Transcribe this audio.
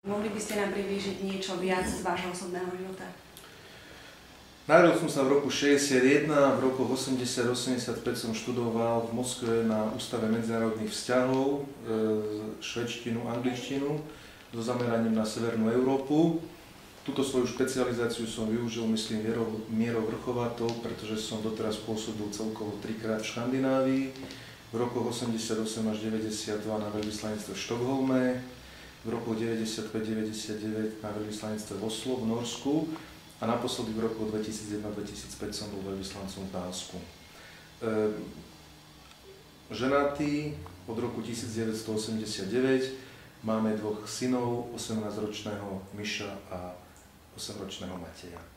Mohli by ste nám priblížiť niečo viac z vášho osobného života? Narodil som sa v roku 61, v roku 80-85 som študoval v Moskve na Ústave medzinárodných vzťahov švédštinu, angličtinu so zameraním na Severnú Európu. Túto svoju špecializáciu som využil, myslím, mierou vrchovatou, pretože som doteraz pôsobil celkovo 3-krát v Škandinávii, v rokoch 88 až 92 na veľvyslanectve v Štokholme, v roku 95-99 na veľvyslanectve v Oslo v Norsku a naposledy v roku 2001-2005 som bol veľvyslancom v Dánsku. Ženatý od roku 1989, máme 2 synov, 18-ročného Miša a 8-ročného Mateja.